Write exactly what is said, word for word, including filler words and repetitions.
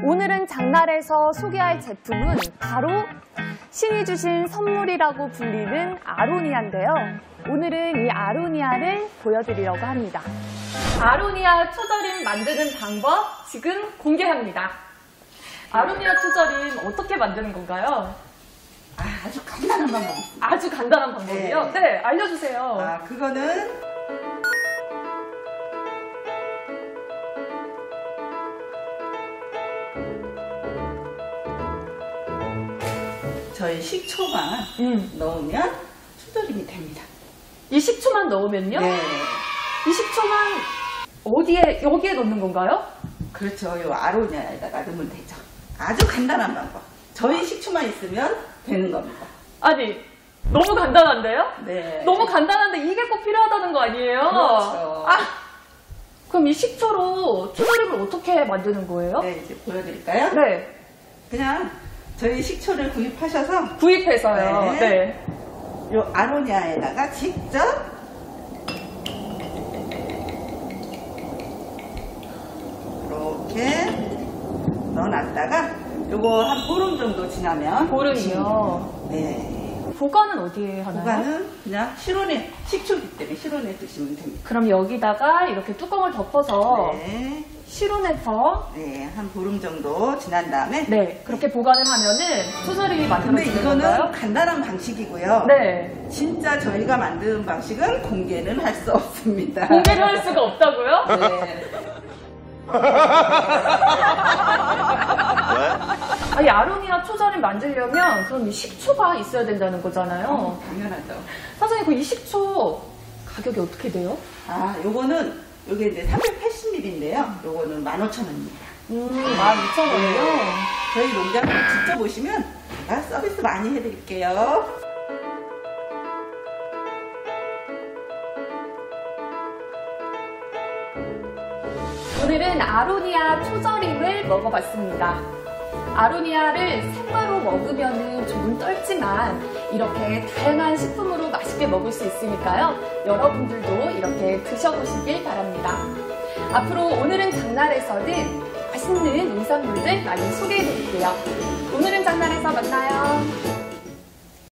오늘은 장날에서 소개할 제품은 바로 신이 주신 선물이라고 불리는 아로니아인데요. 오늘은 이 아로니아를 보여드리려고 합니다. 아로니아 초절임 만드는 방법 지금 공개합니다. 아로니아 초절임 어떻게 만드는 건가요? 아, 아주 간단한 방법. 아주 간단한 방법이요? 네, 네 알려주세요. 아, 그거는 저희 식초만 음. 넣으면 초절임이 됩니다. 이 식초만 넣으면요? 네. 이 식초만 어디에, 여기에 넣는 건가요? 그렇죠. 요 아로니아에다가 넣으면 되죠. 아주 간단한 방법. 저희 식초만 있으면 되는 겁니다. 아니, 너무 간단한데요? 네. 너무 간단한데 이게 꼭 필요하다는 거 아니에요? 그렇죠. 아, 그럼 이 식초로 초절임을 어떻게 만드는 거예요? 네, 이제 보여드릴까요? 네. 그냥 저희 식초를 구입하셔서 구입해서요. 네. 네. 요 아로니아에다가 직접 이렇게 넣어놨다가 요거 한 보름 정도 지나면 보름이요? 네. 보관은 어디에 하나요? 보관은 그냥 실온에, 식초기 때문에 실온에 두시면 됩니다. 그럼 여기다가 이렇게 뚜껑을 덮어서 네. 실온에서 네, 한 보름 정도 지난 다음에 네, 그렇게 보관을 하면은 초절임이 근데 만들어지는 이거는 건가요? 간단한 방식이고요. 네. 진짜 저희가 만든 방식은 공개는 할 수 없습니다. 공개를 할 수가 없다고요? 네. 아니, 아로니아 초절임 만들려면 그럼 이 식초가 있어야 된다는 거잖아요. 어, 당연하죠. 사장님, 그 이 식초 가격이 어떻게 돼요? 아, 요거는 요게 이제 삼백팔십 밀리리터인데요. 요거는 만 오천 원입니다. 음, 만 이천 원이요? 저희 농장을 직접 오시면 제가 서비스 많이 해드릴게요. 오늘은 아로니아 초절임을 먹어봤습니다. 아로니아를 생과로 먹으면 조금 떨지만 이렇게 다양한 식품으로 맛있게 먹을 수 있으니까요. 여러분들도 이렇게 드셔보시길 바랍니다. 앞으로 오늘은 장날에서는 맛있는 농산물들 많이 소개해드릴게요. 오늘은 장날에서 만나요.